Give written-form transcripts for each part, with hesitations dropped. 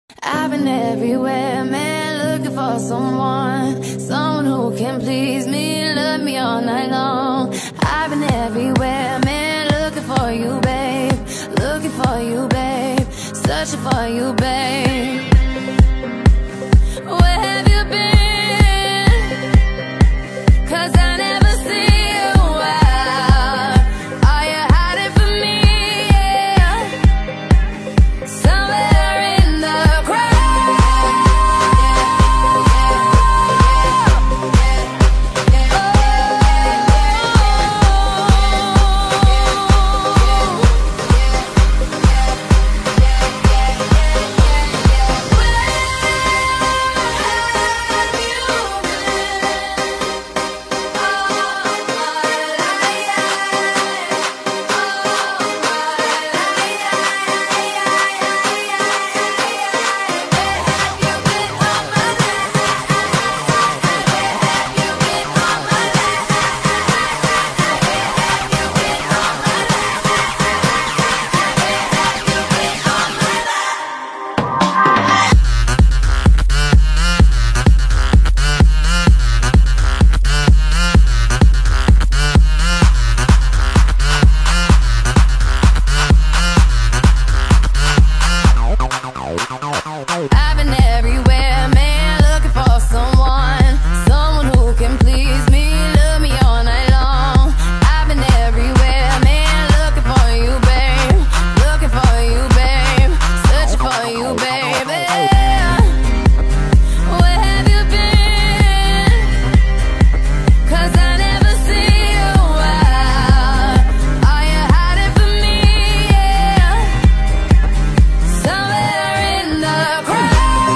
I've been everywhere, man, looking for someone who can please me, love me all night long. I've been everywhere, man, looking for you, babe, looking for you, babe, searching for you, babe. Where have you been? 'Cause I never see you out. Are you hiding from me? Yeah. Somewhere in the crowd. I've been everywhere, man, looking for someone who can please me, love me all night long. I've been everywhere, man, looking for you, babe, looking for you, babe, searching for you, baby. Where have you been? 'Cause I never see you out. Are you hiding from me? Yeah. Somewhere in the crowd.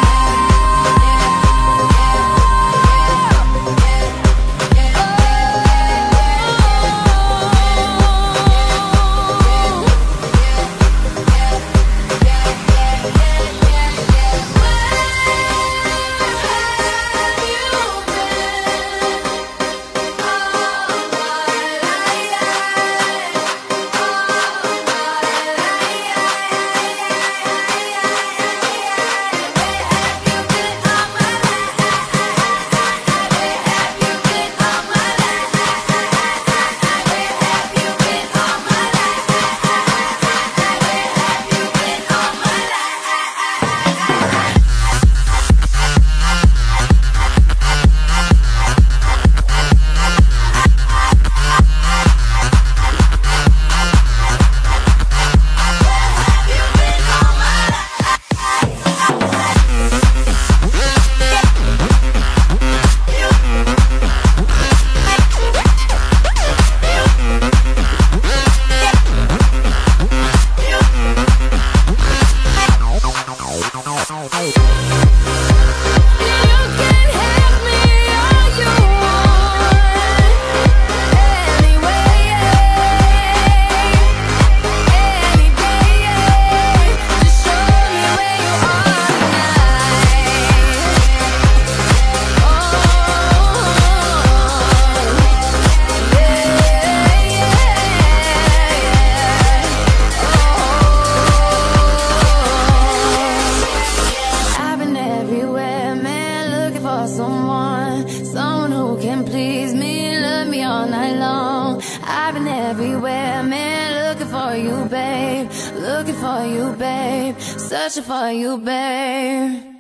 Someone who can please me, love me all night long. I've been everywhere, man, looking for you, babe, looking for you, babe, searching for you, babe.